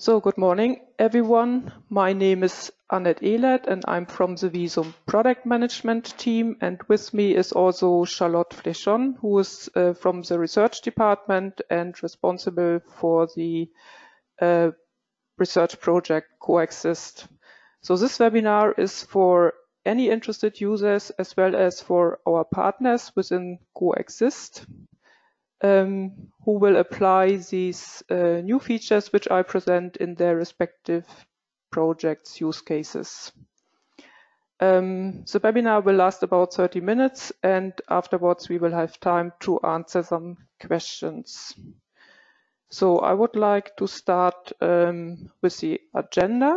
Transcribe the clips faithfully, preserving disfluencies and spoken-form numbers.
So, good morning, everyone. My name is Annette Ehlert, and I'm from the Visum product management team. And with me is also Charlotte Fléchon, who is uh, from the research department and responsible for the uh, research project Coexist. So this webinar is for any interested users as well as for our partners within Coexist. Um, who will apply these uh, new features which I present in their respective projects use cases. Um, the webinar will last about thirty minutes, and afterwards we will have time to answer some questions. So I would like to start um, with the agenda.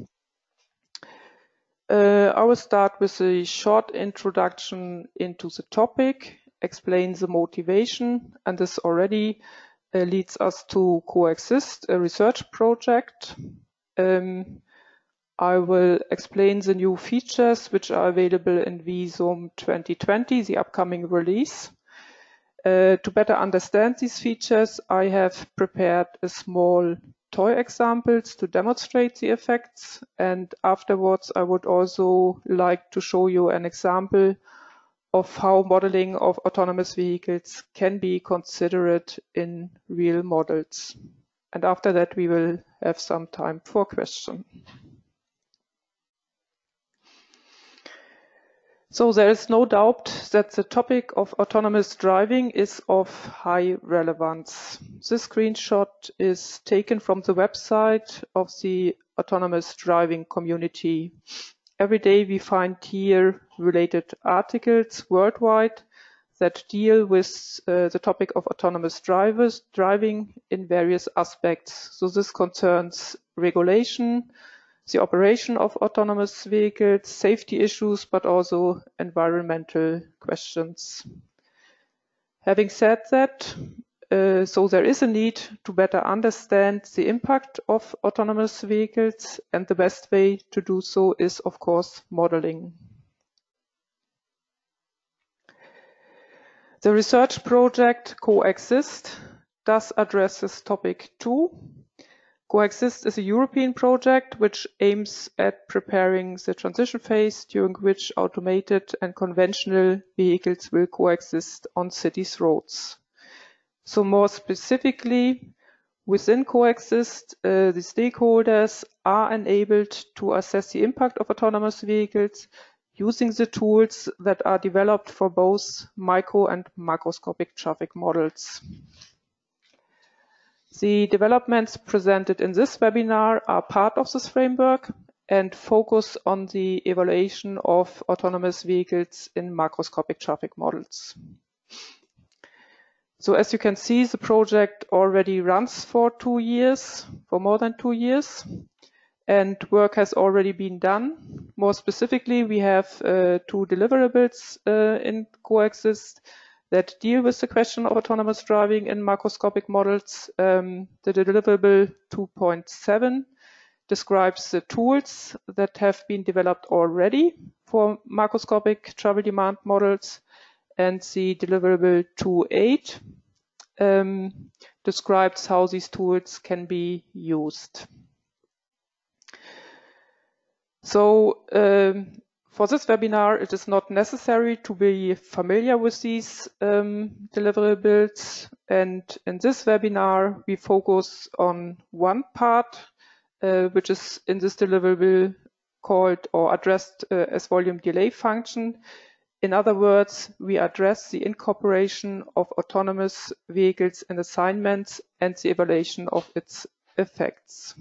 Uh, I will start with a short introduction into the topic, explain the motivation, and this already uh, leads us to Coexist, a research project. Um, I will explain the new features which are available in Visum twenty twenty, the upcoming release. Uh, to better understand these features, I have prepared a small toy examples to demonstrate the effects, and afterwards I would also like to show you an example of how modeling of autonomous vehicles can be considered in real models. And after that we will have some time for questions. So there is no doubt that the topic of autonomous driving is of high relevance. This screenshot is taken from the website of the autonomous driving community. Every day we find here related articles worldwide that deal with uh, the topic of autonomous drivers driving in various aspects. So this concerns regulation, the operation of autonomous vehicles, safety issues, but also environmental questions. Having said that, uh, so there is a need to better understand the impact of autonomous vehicles, and the best way to do so is, of course, modeling. The research project Coexist does address this topic too. Coexist is a European project which aims at preparing the transition phase during which automated and conventional vehicles will coexist on cities' roads. So more specifically, within Coexist, uh, the stakeholders are enabled to assess the impact of autonomous vehicles using the tools that are developed for both micro and macroscopic traffic models. The developments presented in this webinar are part of this framework and focus on the evaluation of autonomous vehicles in macroscopic traffic models. So as you can see, the project already runs for two years, for more than two years, and work has already been done. More specifically, we have uh, two deliverables uh, in Coexist that deal with the question of autonomous driving in macroscopic models. Um, the deliverable two point seven describes the tools that have been developed already for macroscopic travel demand models, and the deliverable two point eight um, describes how these tools can be used. So um, for this webinar, it is not necessary to be familiar with these um, deliverables. And in this webinar, we focus on one part, uh, which is in this deliverable called or addressed uh, as volume delay function. In other words, we address the incorporation of autonomous vehicles in assignments and the evaluation of its effects.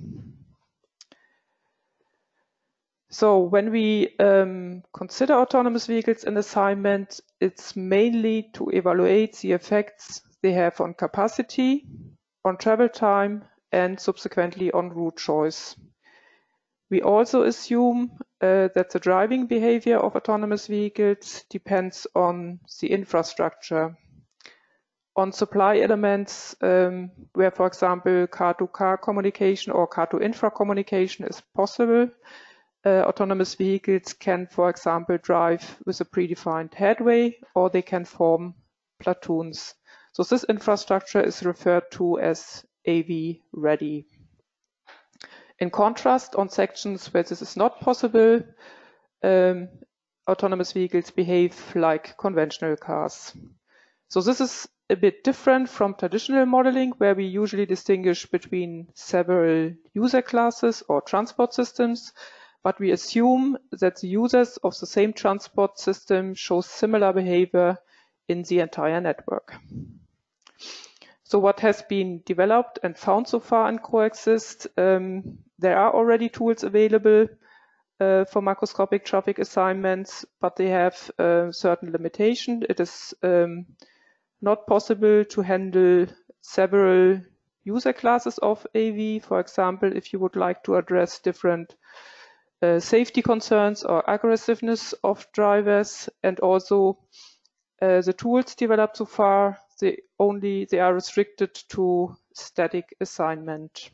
So when we um, consider autonomous vehicles in assignment, it's mainly to evaluate the effects they have on capacity, on travel time, and subsequently on route choice. We also assume uh, that the driving behavior of autonomous vehicles depends on the infrastructure, on supply elements um, where, for example, car-to-car communication or car-to-infra communication is possible. Uh, autonomous vehicles can, for example, drive with a predefined headway, or they can form platoons. So this infrastructure is referred to as A V ready. In contrast, on sections where this is not possible, um, autonomous vehicles behave like conventional cars. So this is a bit different from traditional modeling, where we usually distinguish between several user classes or transport systems, but we assume that the users of the same transport system show similar behavior in the entire network. So what has been developed and found so far in Coexist, um, there are already tools available uh, for macroscopic traffic assignments, but they have uh, certain limitation. It is um, not possible to handle several user classes of A V. For example, if you would like to address different uh, safety concerns or aggressiveness of drivers, and also uh, the tools developed so far, they only they are restricted to static assignment.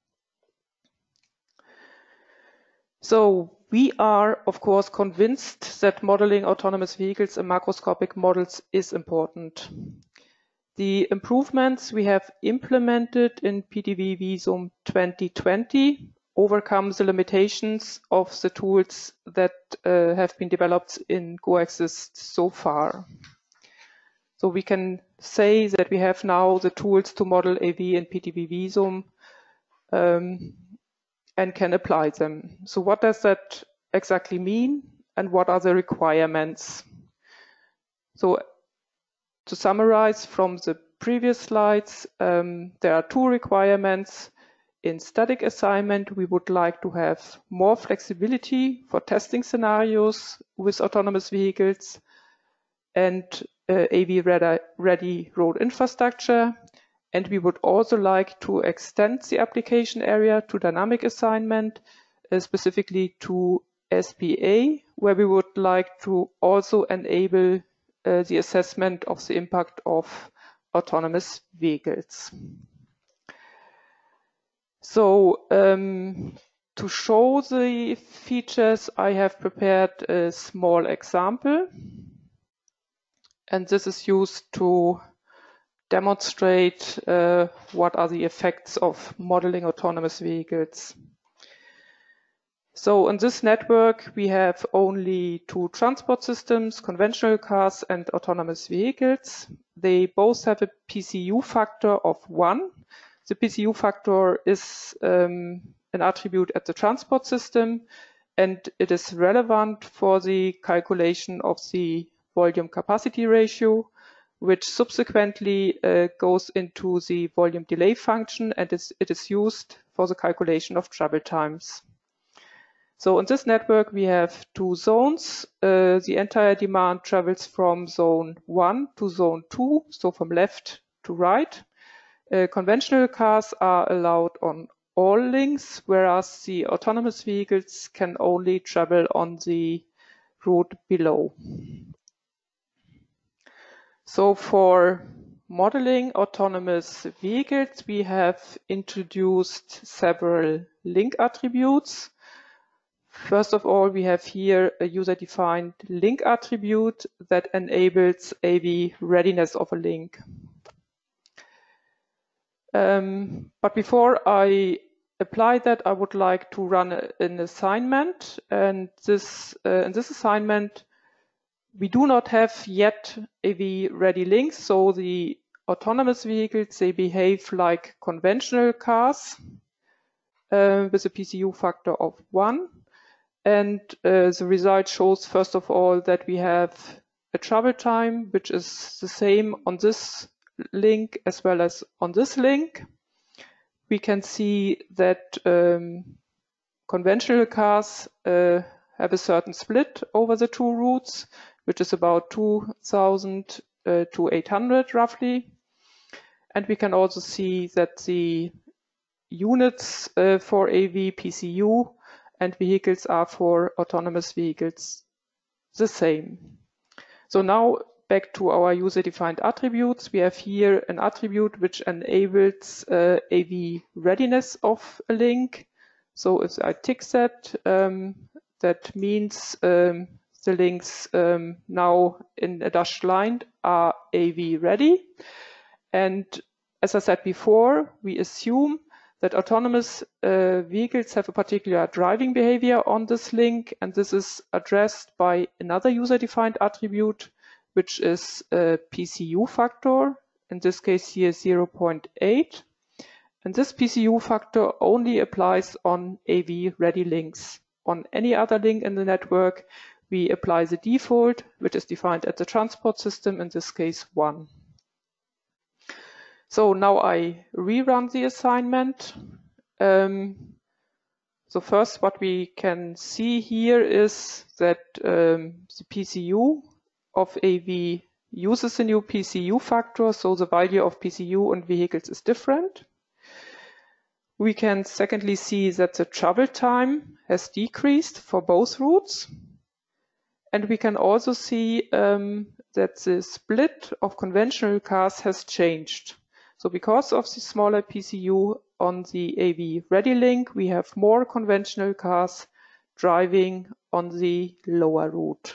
So we are, of course, convinced that modeling autonomous vehicles in macroscopic models is important. The improvements we have implemented in P D V Visum twenty twenty overcome the limitations of the tools that uh, have been developed in Coexist so far. So we can say that we have now the tools to model A V in P D V Visum um, and can apply them. So what does that exactly mean, and what are the requirements? So to summarize from the previous slides, um, there are two requirements. In static assignment, we would like to have more flexibility for testing scenarios with autonomous vehicles and uh, A V-ready road infrastructure. And we would also like to extend the application area to dynamic assignment, uh, specifically to S P A, where we would like to also enable uh, the assessment of the impact of autonomous vehicles. So um, to show the features, I have prepared a small example, and this is used to demonstrate uh, what are the effects of modeling autonomous vehicles. So in this network, we have only two transport systems, conventional cars and autonomous vehicles. They both have a P C U factor of one. The P C U factor is um, an attribute at the transport system, and it is relevant for the calculation of the volume capacity ratio, which subsequently uh, goes into the volume delay function, and is, it is used for the calculation of travel times. So in this network, we have two zones. Uh, the entire demand travels from zone one to zone two, so from left to right. Uh, conventional cars are allowed on all links, whereas the autonomous vehicles can only travel on the route below. So for modeling autonomous vehicles, we have introduced several link attributes. First of all, we have here a user-defined link attribute that enables A V readiness of a link. Um, but before I apply that, I would like to run a, an assignment, and this uh, in this assignment, we do not have yet A V-ready links, so the autonomous vehicles, they behave like conventional cars uh, with a P C U factor of one. And uh, the result shows, first of all, that we have a travel time, which is the same on this link as well as on this link. We can see that um, conventional cars uh, have a certain split over the two routes, which is about two thousand uh, to eight hundred roughly. And we can also see that the units uh, for A V P C U and vehicles are for autonomous vehicles the same. So now back to our user-defined attributes. We have here an attribute which enables uh, A V readiness of a link. So if I tick that, um, that means um, the links um, now in a dashed line are A V ready. And as I said before, we assume that autonomous uh, vehicles have a particular driving behavior on this link, and this is addressed by another user-defined attribute, which is a P C U factor, in this case here zero point eight. And this P C U factor only applies on A V-ready links. On any other link in the network, we apply the default, which is defined at the transport system, in this case one. So now I rerun the assignment. Um, so first what we can see here is that um, the P C U of A V uses a new P C U factor, so the value of P C U and vehicles is different. We can secondly see that the travel time has decreased for both routes. And we can also see um, that the split of conventional cars has changed. So because of the smaller P C U on the A V-ready link, we have more conventional cars driving on the lower route.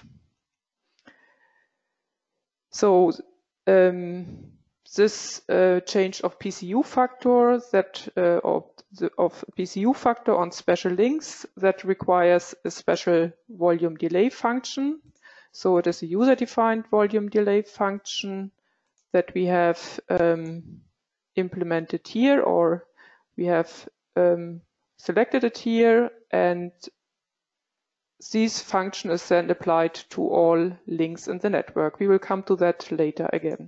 So um, this uh, change of P C U factor that uh, of, the, of P C U factor on special links that requires a special volume delay function. So it is a user-defined volume delay function that we have um, implemented here, or we have um, selected it here, and this function is then applied to all links in the network. We will come to that later again.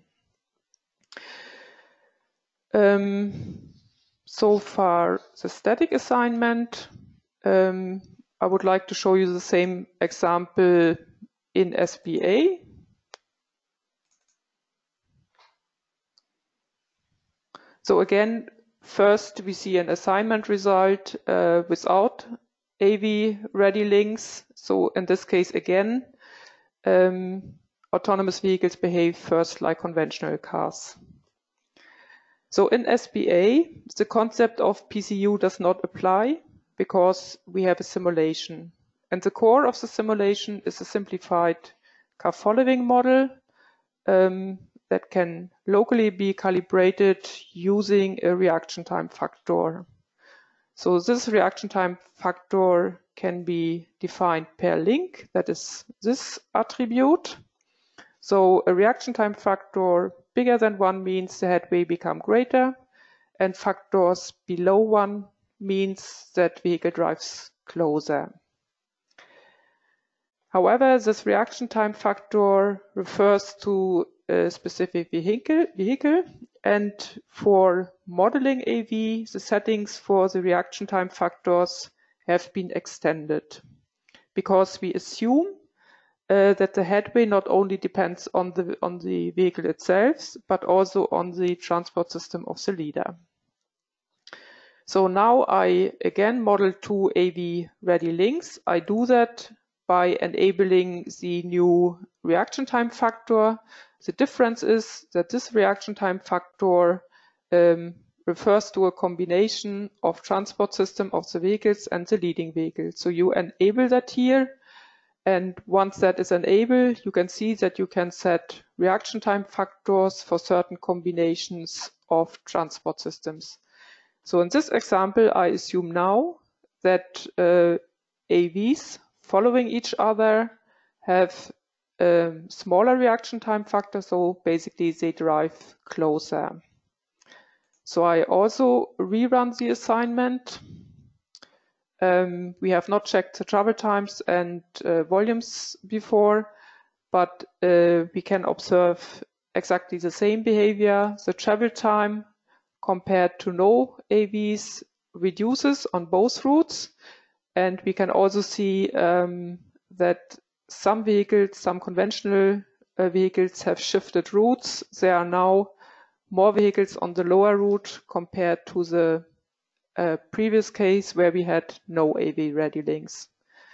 Um, so far the static assignment. Um, I would like to show you the same example in S B A. So again, first we see an assignment result uh, without A V-ready links. So in this case again, um, autonomous vehicles behave first like conventional cars. So in S B A, the concept of P C U does not apply because we have a simulation. And the core of the simulation is a simplified car following model um, that can locally be calibrated using a reaction time factor. So this reaction time factor can be defined per link, that is this attribute. So a reaction time factor bigger than one means the headway become greater, and factors below one means that vehicle drives closer. However, this reaction time factor refers to a specific vehicle, vehicle, and for modeling A V, the settings for the reaction time factors have been extended because we assume uh, that the headway not only depends on the, on the vehicle itself, but also on the transport system of the leader. So now I again model two A V-ready links. I do that by enabling the new reaction time factor. The difference is that this reaction time factor um, refers to a combination of transport system of the vehicles and the leading vehicle. So you enable that here, and once that is enabled, you can see that you can set reaction time factors for certain combinations of transport systems. So in this example, I assume now that uh, A Vs following each other have a smaller reaction time factor, so basically they drive closer. So I also rerun the assignment. Um, we have not checked the travel times and uh, volumes before, but uh, we can observe exactly the same behavior. The travel time compared to no A Vs reduces on both routes. And we can also see um, that some vehicles, some conventional uh, vehicles have shifted routes. There are now more vehicles on the lower route compared to the uh, previous case where we had no A V-ready links.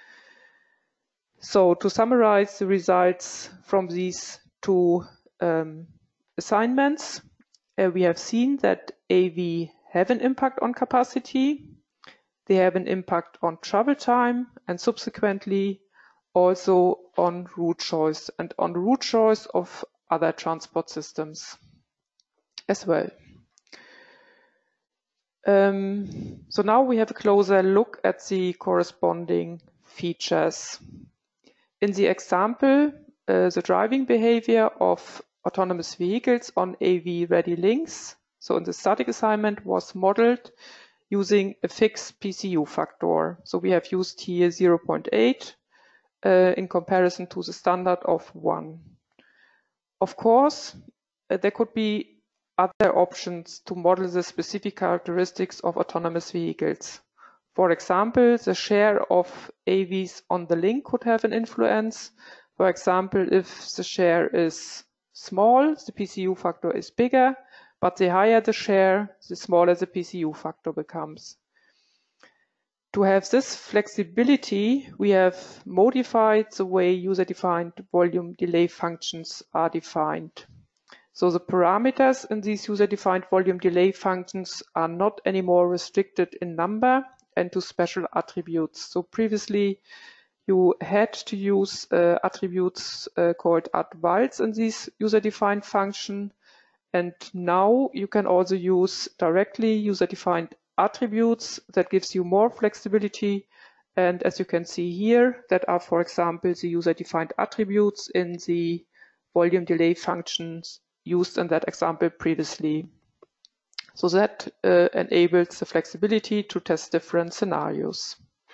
So to summarize the results from these two um, assignments, uh, we have seen that A V have an impact on capacity. They have an impact on travel time and subsequently also on route choice and on route choice of other transport systems as well. Um, so now we have a closer look at the corresponding features. In the example, uh, the driving behavior of autonomous vehicles on A V-ready links, so in the static assignment, was modeled using a fixed P C U factor. So we have used here zero point eight uh, in comparison to the standard of one. Of course, uh, there could be other options to model the specific characteristics of autonomous vehicles. For example, the share of A Vs on the link could have an influence. For example, if the share is small, the P C U factor is bigger, but the higher the share, the smaller the P C U factor becomes. To have this flexibility, we have modified the way user-defined volume delay functions are defined. So the parameters in these user-defined volume delay functions are not anymore restricted in number and to special attributes. So previously you had to use uh, attributes uh, called add_vals in these user-defined function, and now you can also use directly user-defined attributes that gives you more flexibility. And as you can see here, that are, for example, the user-defined attributes in the volume delay functions used in that example previously. So that uh, enables the flexibility to test different scenarios.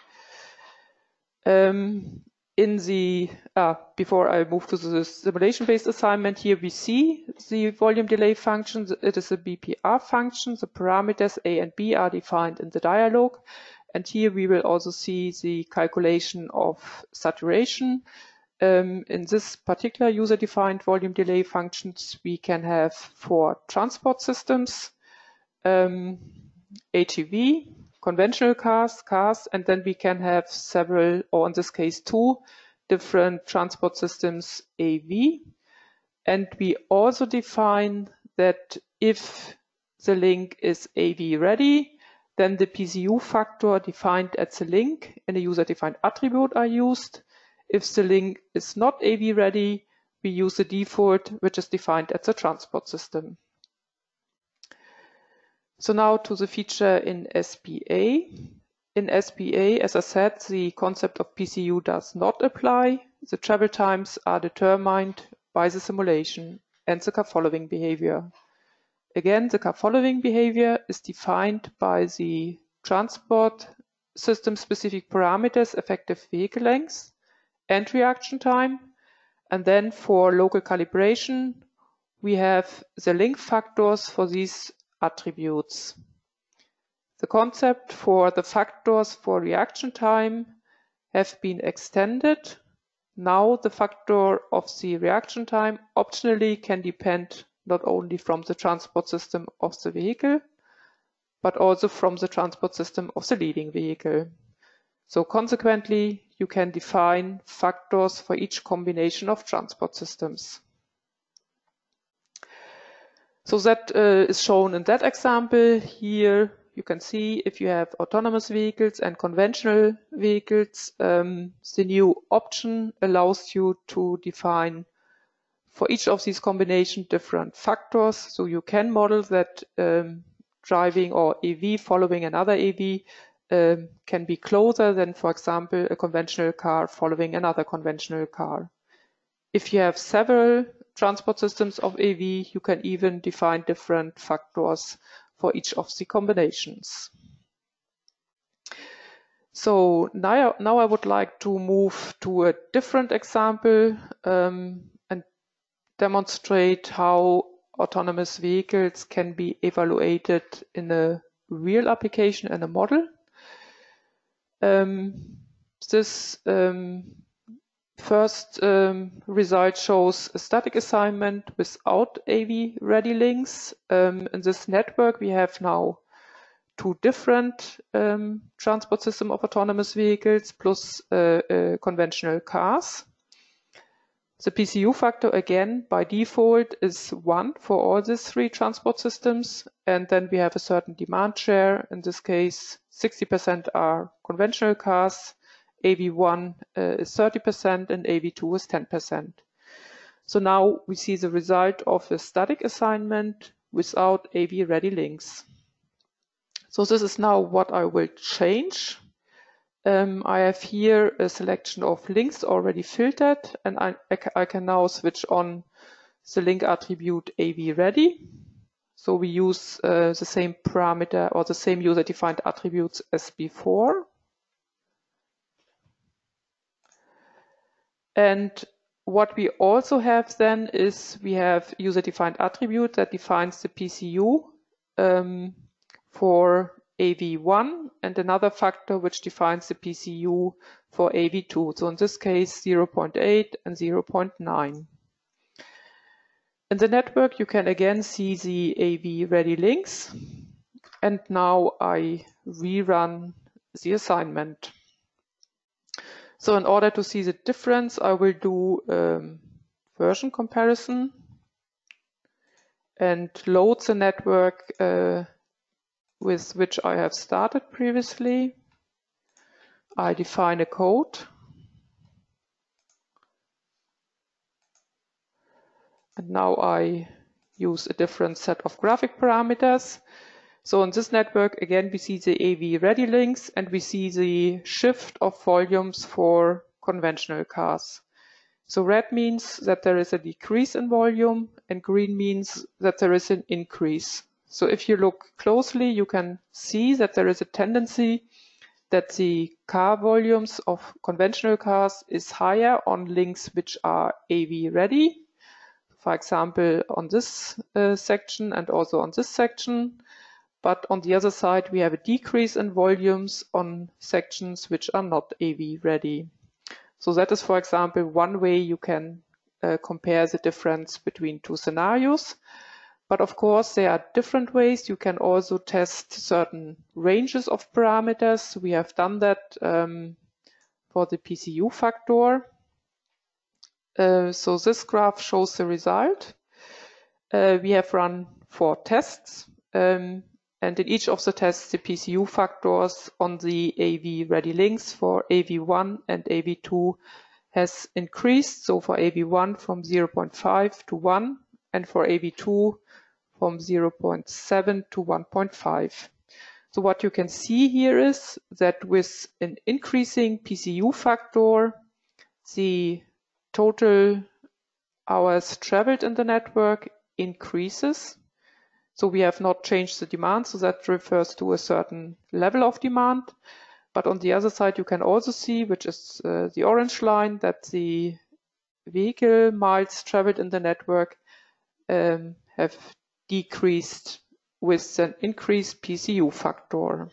Um, in the, uh, before I move to the simulation-based assignment, here we see the volume delay function. It is a B P R function. The parameters A and B are defined in the dialog. And here we will also see the calculation of saturation. Um, in this particular user-defined volume delay functions, we can have for transport systems, um, A G V, conventional cars, cars, and then we can have several, or in this case two, different transport systems A V. And we also define that if the link is A V ready, then the P C U factor defined at the link in a user-defined attribute are used. If the link is not A V ready, we use the default, which is defined at the transport system. So now to the feature in S P A. In S P A, as I said, the concept of P C U does not apply. The travel times are determined by the simulation and the car following behavior. Again, the car following behavior is defined by the transport system specific parameters, effective vehicle length and reaction time. And then for local calibration, we have the link factors for these attributes. The concept for the factors for reaction time have been extended. Now the factor of the reaction time optionally can depend not only from the transport system of the vehicle, but also from the transport system of the leading vehicle. So consequently, you can define factors for each combination of transport systems. So that uh, is shown in that example. Here you can see if you have autonomous vehicles and conventional vehicles, um, the new option allows you to define for each of these combinations different factors. So you can model that um, driving or A V following another A V um, can be closer than, for example, a conventional car following another conventional car. If you have several transport systems of A V, you can even define different factors for each of the combinations. So now, now I would like to move to a different example um, and demonstrate how autonomous vehicles can be evaluated in a real application and a model. Um, this um, first um, result shows a static assignment without A V ready links. Um, in this network, we have now two different um, transport system of autonomous vehicles plus uh, uh, conventional cars. The P C U factor, again, by default is one for all these three transport systems. And then we have a certain demand share. In this case, sixty percent are conventional cars, A V one uh, is thirty percent, and A V two is ten percent. So now we see the result of a static assignment without A V ready links. So this is now what I will change. Um, I have here a selection of links already filtered, and I, I can now switch on the link attribute A V ready. So we use uh, the same parameter or the same user-defined attributes as before. And what we also have then is we have user-defined attribute that defines the P C U um, for A V one and another factor which defines the P C U for A V two. So in this case, zero point eight and zero point nine. In the network, you can again see the A V ready links. And now I rerun the assignment. So in order to see the difference, I will do um, version comparison and load the network uh, with which I have started previously. I define a code. And now I use a different set of graphic parameters. So in this network, again, we see the A V ready links and we see the shift of volumes for conventional cars. So red means that there is a decrease in volume and green means that there is an increase. So if you look closely, you can see that there is a tendency that the car volumes of conventional cars is higher on links which are A V ready. For example, on this uh, section and also on this section. But on the other side, we have a decrease in volumes on sections which are not A V ready. So that is, for example, one way you can uh, compare the difference between two scenarios. But of course, there are different ways. You can also test certain ranges of parameters. We have done that um, for the P C U factor. Uh, so this graph shows the result. Uh, we have run four tests. Um, and in each of the tests, the P C U factors on the A V ready links for A V one and A V two has increased. So for A V one from zero point five to one, and for A V two from zero point seven to one point five. So what you can see here is that with an increasing P C U factor, the total hours traveled in the network increases. So we have not changed the demand, so that refers to a certain level of demand. But on the other side, you can also see, which is uh, the orange line, that the vehicle miles traveled in the network um, have decreased with an increased P C U factor.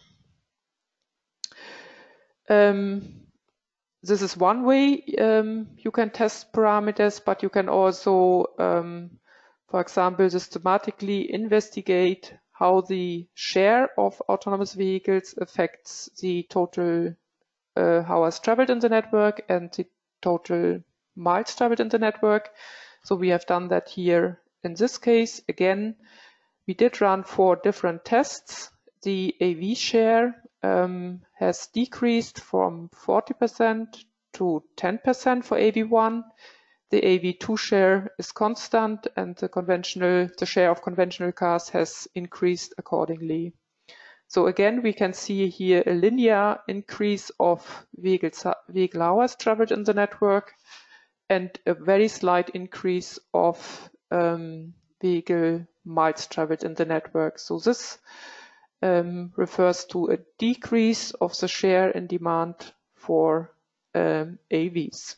Um, this is one way um, you can test parameters, but you can also, um, for example, systematically investigate how the share of autonomous vehicles affects the total uh, hours traveled in the network and the total miles traveled in the network. So we have done that here. In this case, again, we did run four different tests. The A V share um, has decreased from forty percent to ten percent for A V one. The A V two share is constant, and the conventional, the share of conventional cars has increased accordingly. So again, we can see here a linear increase of vehicle, vehicle hours traveled in the network and a very slight increase of um, vehicle miles traveled in the network. So this um, refers to a decrease of the share in demand for um, A Vs.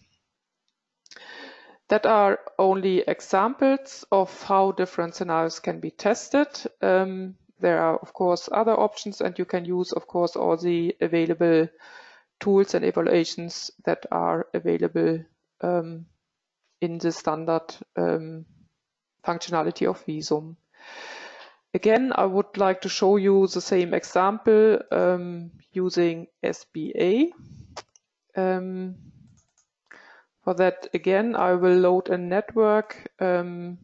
That are only examples of how different scenarios can be tested. Um, there are, of course, other options, and you can use, of course, all the available tools and evaluations that are available um, in the standard um, functionality of Visum. Again, I would like to show you the same example um, using S B A. Um, for that, again, I will load a network um,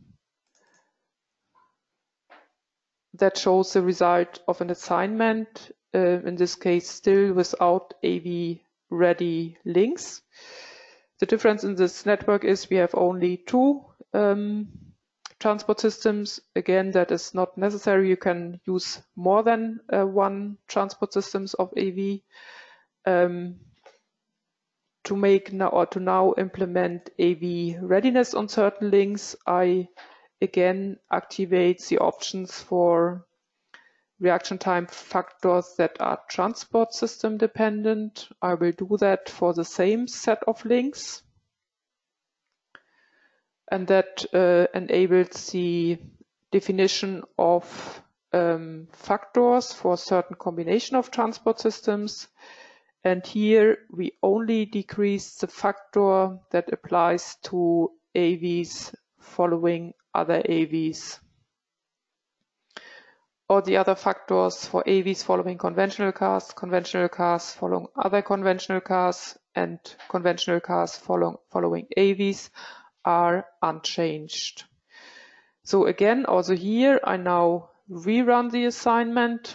that shows the result of an assignment, uh, in this case still without A V ready links. The difference in this network is we have only two um, transport systems. Again, that is not necessary. You can use more than uh, one transport systems of A V. Um, to make now or to now implement A V readiness on certain links, I again activate the options for reaction time factors that are transport system dependent. I will do that for the same set of links. And that uh, enables the definition of um, factors for a certain combination of transport systems. And here we only decrease the factor that applies to A Vs following other A Vs. All the other factors for A Vs following conventional cars, conventional cars following other conventional cars, and conventional cars follow, following A Vs are unchanged. So again, also here I now rerun the assignment.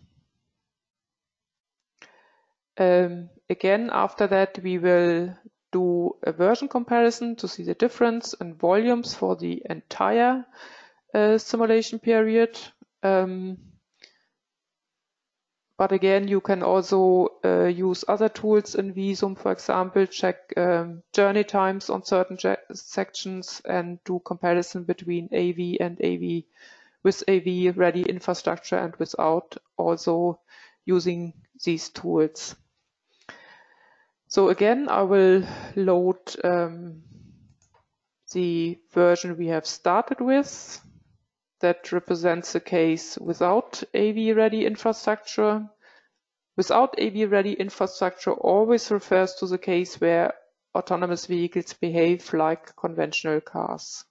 Um, again, after that, we will do a version comparison to see the difference in volumes for the entire uh, simulation period. Um, but again, you can also uh, use other tools in Visum, for example, check um, journey times on certain sections and do comparison between A V and A V with A V ready infrastructure and without, also using these tools. So again, I will load um, the version we have started with that represents the case without A V ready infrastructure. Without A V ready infrastructure always refers to the case where autonomous vehicles behave like conventional cars.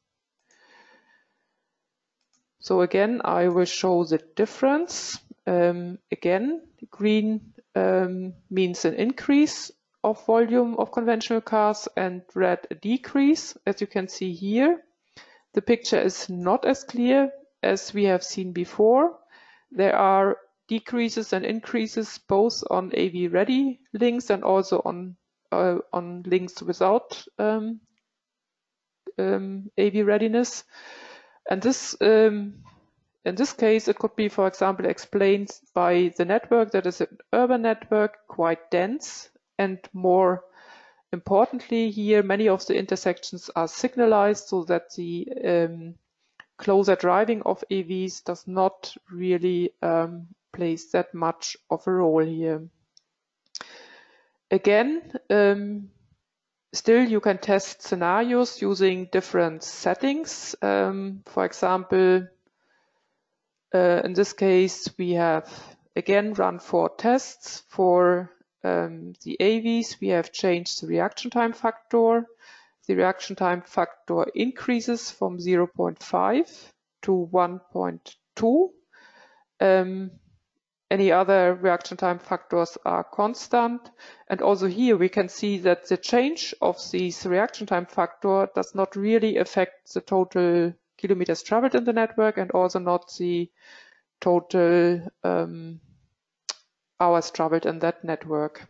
So again, I will show the difference. Um, again, green um, means an increase of volume of conventional cars and red a decrease. As you can see here, the picture is not as clear as we have seen before. There are decreases and increases both on A V ready links and also on uh, on links without um, um, A V readiness. And this um, in this case, it could be, for example, explained by the network that is an urban network, quite dense. And more importantly here, many of the intersections are signalized so that the um, closer driving of A Vs does not really um, plays that much of a role here. Again, um, still you can test scenarios using different settings. Um, for example, uh, in this case, we have again run four tests for Um, the A Vs. We have changed the reaction time factor. The reaction time factor increases from zero point five to one point two. Um, any other reaction time factors are constant. And also here we can see that the change of this reaction time factor does not really affect the total kilometers traveled in the network and also not the total um, hours traveled in that network.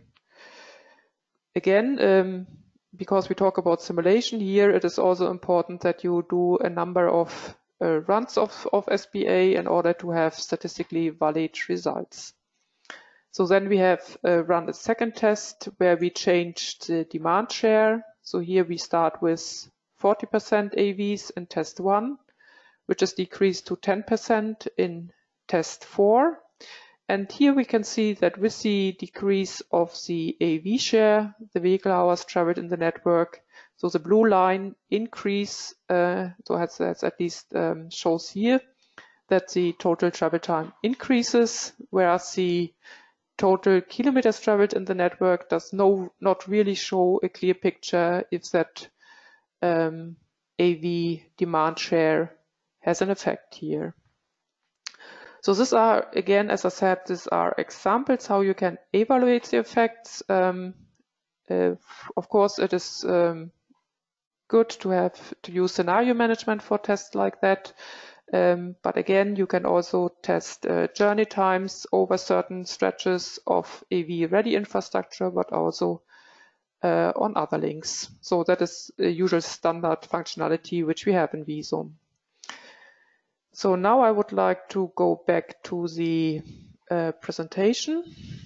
Again, um, because we talk about simulation here, it is also important that you do a number of uh, runs of, of S B A in order to have statistically valid results. So then we have uh, run a second test where we changed the demand share. So here we start with forty percent A Vs in test one, which is decreased to ten percent in test four. And here we can see that with the decrease of the A V share, the vehicle hours traveled in the network, so the blue line increase, uh, so that's, that's at least um, shows here that the total travel time increases, whereas the total kilometers traveled in the network does no, not really show a clear picture if that um, A V demand share has an effect here. So these are, again, as I said, these are examples how you can evaluate the effects. Um, uh, of course, it is um, good to have to use scenario management for tests like that. Um, but again, you can also test uh, journey times over certain stretches of A V ready infrastructure, but also uh, on other links. So that is a usual standard functionality which we have in Visum. So now I would like to go back to the uh, presentation.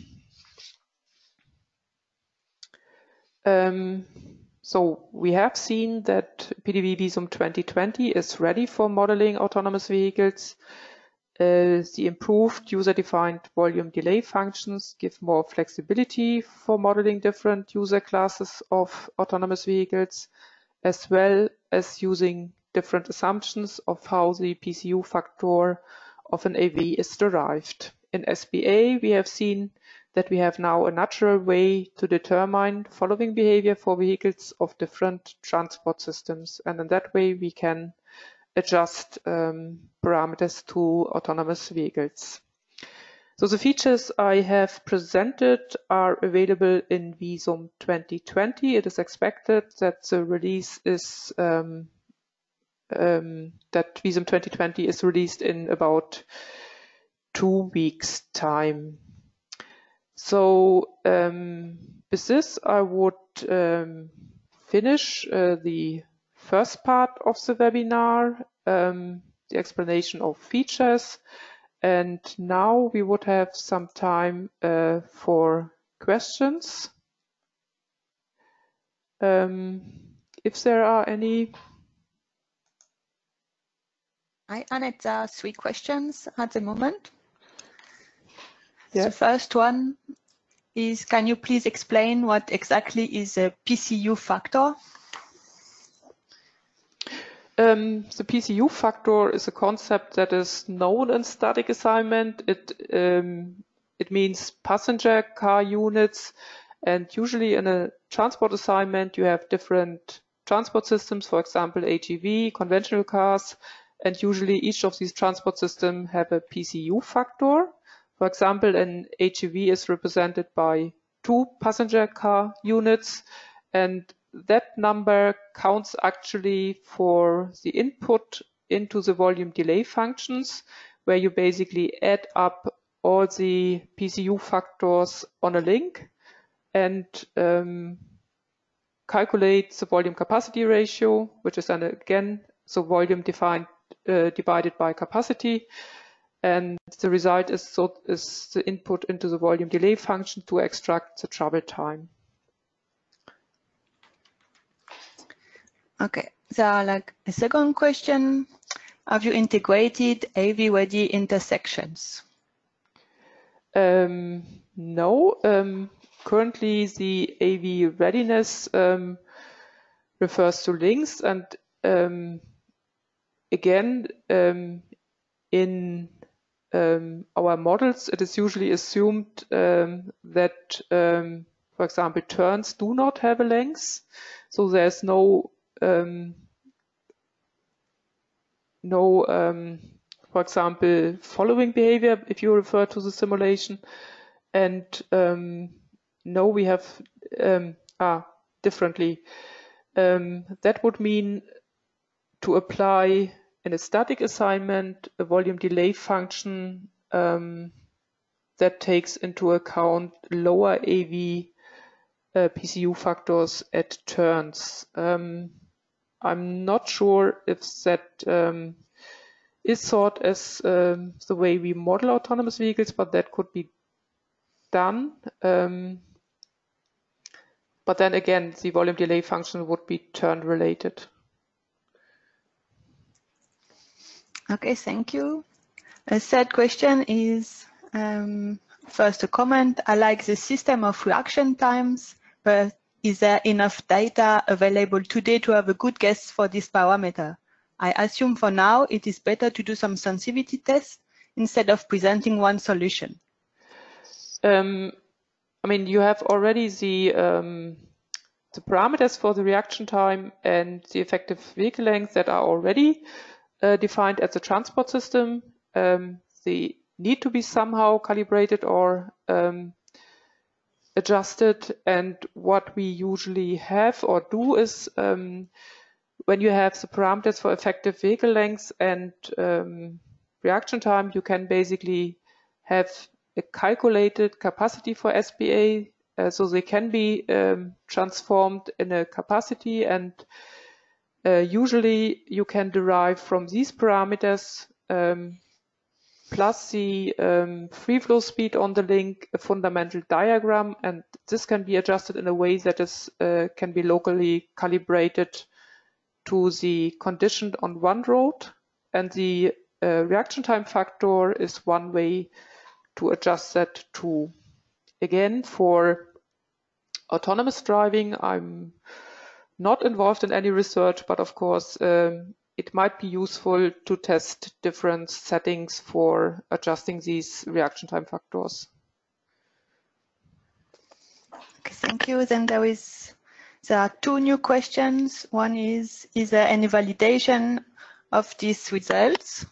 Um, so we have seen that P D V Visum twenty twenty is ready for modeling autonomous vehicles. Uh, the improved user-defined volume delay functions give more flexibility for modeling different user classes of autonomous vehicles, as well as using different assumptions of how the P C U factor of an A V is derived. In S B A, we have seen that we have now a natural way to determine following behavior for vehicles of different transport systems, and in that way we can adjust um, parameters to autonomous vehicles. So the features I have presented are available in Visum twenty twenty. It is expected that the release is um, um, that Visum twenty twenty is released in about two weeks' time. So um, with this, I would um, finish uh, the first part of the webinar, um, the explanation of features, and now we would have some time uh, for questions. Um, if there are any. Hi, Annette, there are three questions at the moment. Yeah. The first one is, can you please explain what exactly is a P C U factor? Um, the P C U factor is a concept that is known in static assignment. It, um, it means passenger car units, and usually in a transport assignment you have different transport systems, for example H E V, conventional cars, and usually each of these transport systems have a P C U factor. For example, an H E V is represented by two passenger car units, and that number counts actually for the input into the volume delay functions, where you basically add up all the P C U factors on a link and um, calculate the volume capacity ratio, which is then again the volume defined uh, divided by capacity, and the result is, so, is the input into the volume delay function to extract the travel time. Okay, so like a second question, have you integrated A V-ready intersections? Um, no, um, currently the A V readiness um, refers to links, and um, again, um, in um, our models, it is usually assumed um, that, um, for example, turns do not have a length, so there's no um, no, um, for example, following behavior if you refer to the simulation, and um, no, we have um, ah differently. Um, that would mean to apply in a static assignment a volume delay function um, that takes into account lower A V uh, P C U factors at turns. Um, I'm not sure if that um, is thought as um, the way we model autonomous vehicles, but that could be done. Um, but then again, the volume delay function would be turn related. Okay, thank you. A third question is, um, first a comment, I like the system of reaction times, but is there enough data available today to have a good guess for this parameter? I assume for now it is better to do some sensitivity tests instead of presenting one solution. Um, I mean, you have already the um, the parameters for the reaction time and the effective vehicle length that are already uh, defined as a transport system. Um, they need to be somehow calibrated or um, adjusted, and what we usually have or do is um, when you have the parameters for effective vehicle length and um, reaction time, you can basically have a calculated capacity for S B A, uh, so they can be um, transformed in a capacity, and uh, usually you can derive from these parameters um, plus the um, free flow speed on the link, a fundamental diagram, and this can be adjusted in a way that is uh, can be locally calibrated to the condition on one road, and the uh, reaction time factor is one way to adjust that too. Again, for autonomous driving, I'm not involved in any research, but of course um, it might be useful to test different settings for adjusting these reaction time factors. Okay, thank you. Then there is there are two new questions. One is, is there any validation of these results?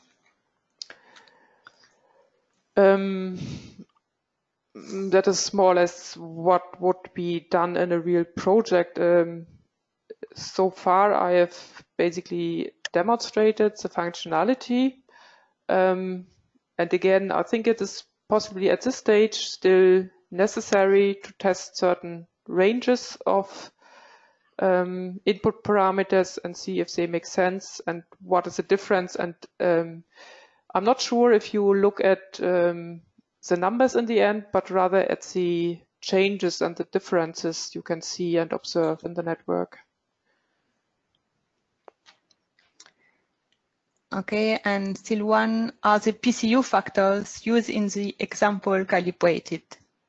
Um, that is more or less what would be done in a real project. Um, so far, I have basically demonstrated the functionality. Um, and again, I think it is possibly at this stage still necessary to test certain ranges of um, input parameters and see if they make sense and what is the difference. And um, I'm not sure if you look at um, the numbers in the end, but rather at the changes and the differences you can see and observe in the network. Okay, and still one, are the P C U factors used in the example calibrated?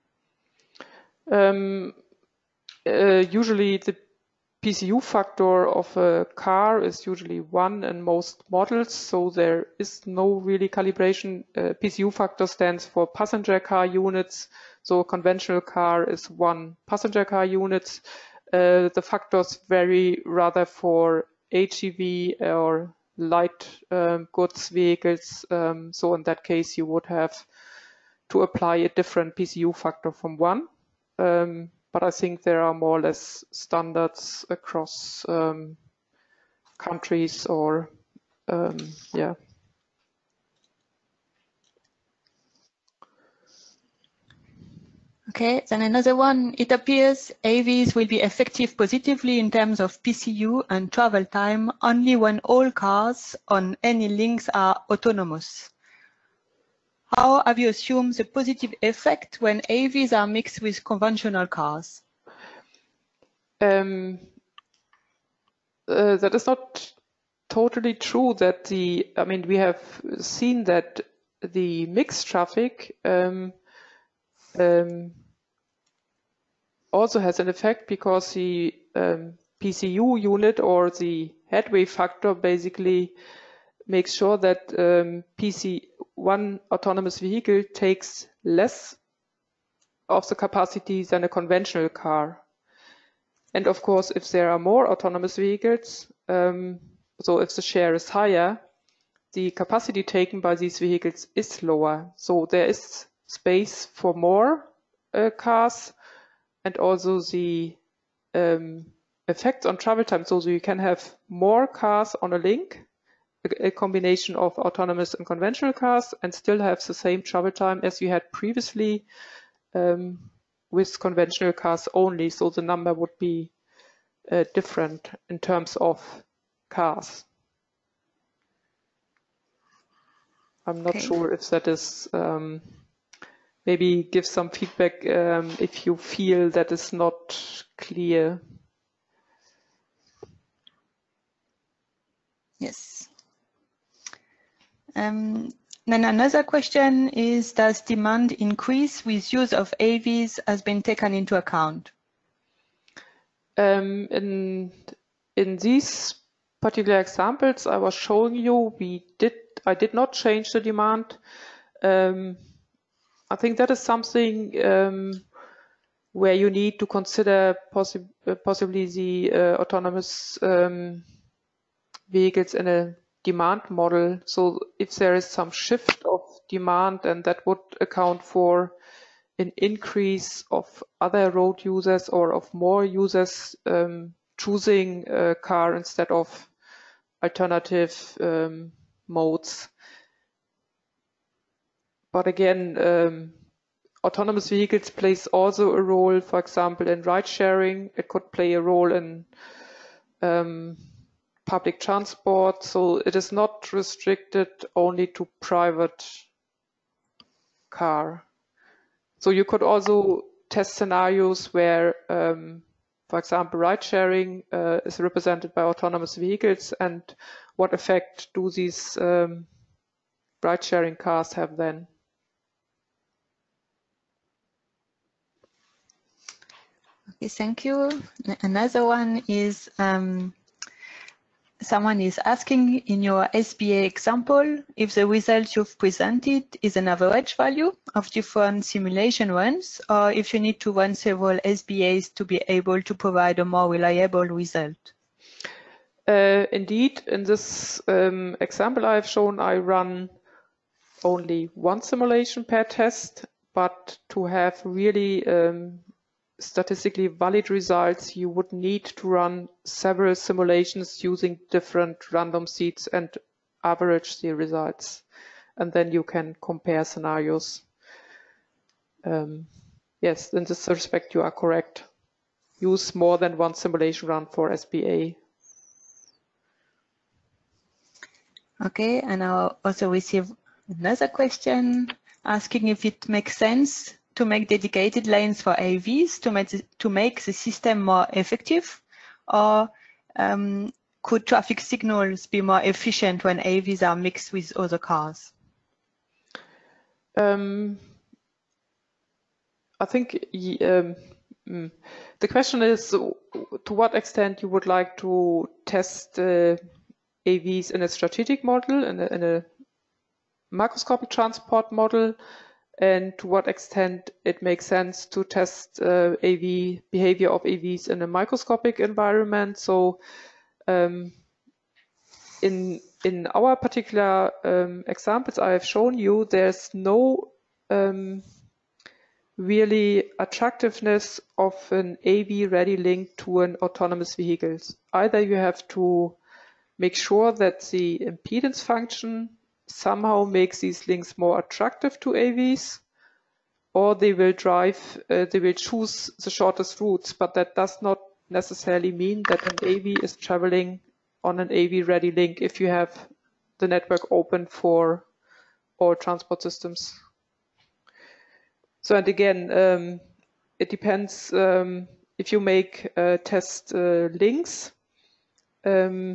Um, uh, usually the P C U factor of a car is usually one in most models, so there is no really calibration. Uh, P C U factor stands for passenger car units, so a conventional car is one passenger car units. Uh, the factors vary rather for H E V or light um, goods vehicles, um, so in that case you would have to apply a different P C U factor from one. Um, but I think there are more or less standards across um, countries or, um, yeah. Okay, then another one, it appears A Vs will be effective positively in terms of P C U and travel time only when all cars on any links are autonomous. How have you assumed the positive effect when A Vs are mixed with conventional cars? Um, uh, that is not totally true that the, I mean, we have seen that the mixed traffic um, um, also has an effect because the um, P C U unit or the headway factor basically makes sure that um, P C one autonomous vehicle takes less of the capacity than a conventional car. And of course, if there are more autonomous vehicles, um, so if the share is higher, the capacity taken by these vehicles is lower. So there is space for more uh, cars, and also the um, effects on travel time. So, so you can have more cars on a link, a, a combination of autonomous and conventional cars, and still have the same travel time as you had previously um, with conventional cars only. So the number would be uh, different in terms of cars. I'm not Okay. sure if that is, um, maybe give some feedback um, if you feel that is not clear. Yes. Um, then another question is, does demand increase with use of A Vs has been taken into account? Um, in, in these particular examples I was showing you, we did, I did not change the demand. Um, I think that is something um, where you need to consider possi uh, possibly the uh, autonomous um, vehicles in a demand model. So if there is some shift of demand, and that would account for an increase of other road users or of more users um, choosing a car instead of alternative um, modes. But again, um, autonomous vehicles plays also a role, for example, in ride sharing. It could play a role in um, public transport, so it is not restricted only to private car. So you could also test scenarios where, um, for example, ride sharing uh, is represented by autonomous vehicles, and what effect do these um, ride sharing cars have then? Okay, thank you. Another one is um, someone is asking, in your S B A example, if the result you've presented is an average value of different simulation runs, or if you need to run several S B As to be able to provide a more reliable result. Uh, indeed, in this um, example I've shown, I run only one simulation per test, but to have really um, statistically valid results, you would need to run several simulations using different random seeds and average the results. And then you can compare scenarios. Um, yes, in this respect, you are correct. Use more than one simulation run for S B A. Okay, and I'll also receive another question asking if it makes sense to make dedicated lanes for A Vs to make the, to make the system more effective, or um, could traffic signals be more efficient when A Vs are mixed with other cars? Um, I think um, the question is to what extent you would like to test uh, A Vs in a strategic model, in a, in a macroscopic transport model, and to what extent it makes sense to test uh, A V behavior of A Vs in a microscopic environment. So um, in in our particular um, examples I have shown you, there's no um, really attractiveness of an A V-ready link to an autonomous vehicle. Either you have to make sure that the impedance function somehow makes these links more attractive to A Vs, or they will drive, uh, they will choose the shortest routes, but that does not necessarily mean that an A V is traveling on an A V-ready link if you have the network open for all transport systems. So, and again, um, it depends um, if you make uh, test uh, links. Um,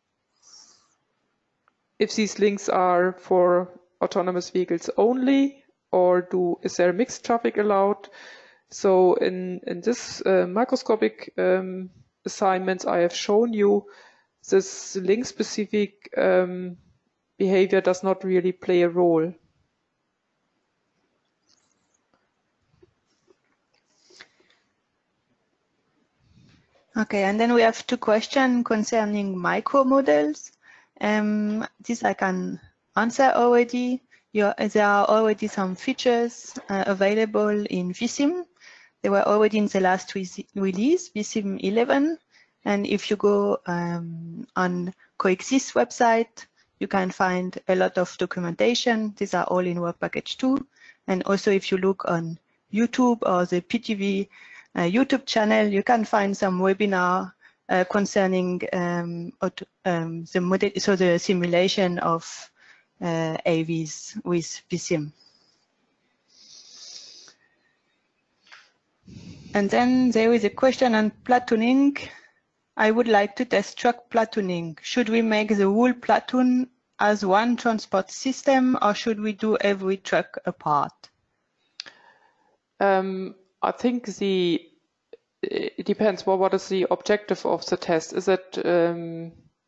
if these links are for autonomous vehicles only, or do is there mixed traffic allowed? So in, in this uh, microscopic um, assignments I have shown you, this link-specific um, behavior does not really play a role. Okay, and then we have two questions concerning micro models. Um, this I can answer already. You're, there are already some features uh, available in vSim. They were already in the last re release, vSim eleven. And if you go um, on Coexist website, you can find a lot of documentation. These are all in Work Package two. And also if you look on YouTube or the P T V uh, YouTube channel, you can find some webinar uh, concerning um, um, the model, so the simulation of uh, A Vs with vSim. And then there is a question on platooning. I would like to test truck platooning. Should we make the whole platoon as one transport system, or should we do every truck apart? Um, I think the it depends. Well, what is the objective of the test? Is it? Um,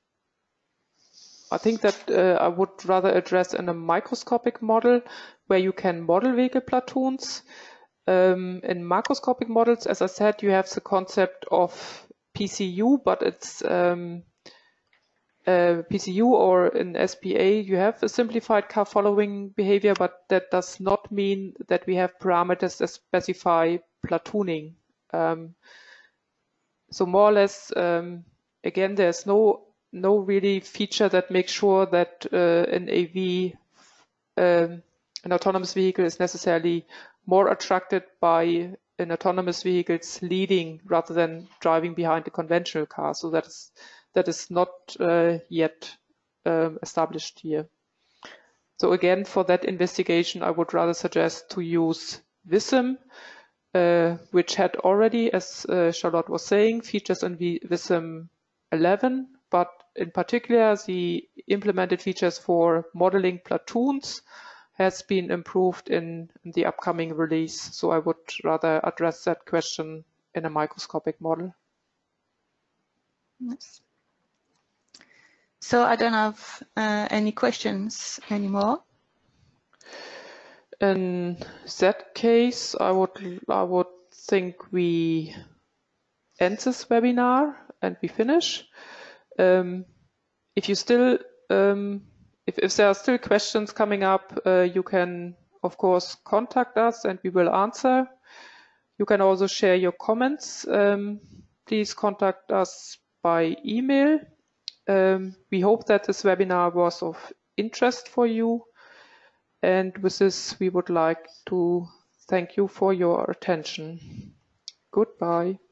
I think that uh, I would rather address in a microscopic model where you can model vehicle platoons. Um, in macroscopic models, as I said, you have the concept of P C U, but it's um, uh, P C U, or in S P A, you have a simplified car following behavior, but that does not mean that we have parameters that specify platooning. Um, so more or less, um, again, there's no no really feature that makes sure that uh, an A V, um, an autonomous vehicle, is necessarily more attracted by an autonomous vehicle's leading rather than driving behind a conventional car. So that is that is not uh, yet um, established here. So again, for that investigation, I would rather suggest to use WISM, uh, which had already, as uh, Charlotte was saying, features in WISM eleven, but in particular, the implemented features for modeling platoons has been improved in, in the upcoming release. So I would rather address that question in a microscopic model. Yes. So I don't have uh, any questions anymore. In that case, I would I would think we end this webinar and we finish. Um, if you still um, if, if there are still questions coming up, uh, you can of course contact us and we will answer. You can also share your comments. Um, please contact us by email. Um, we hope that this webinar was of interest for you. And with this, we would like to thank you for your attention. Goodbye.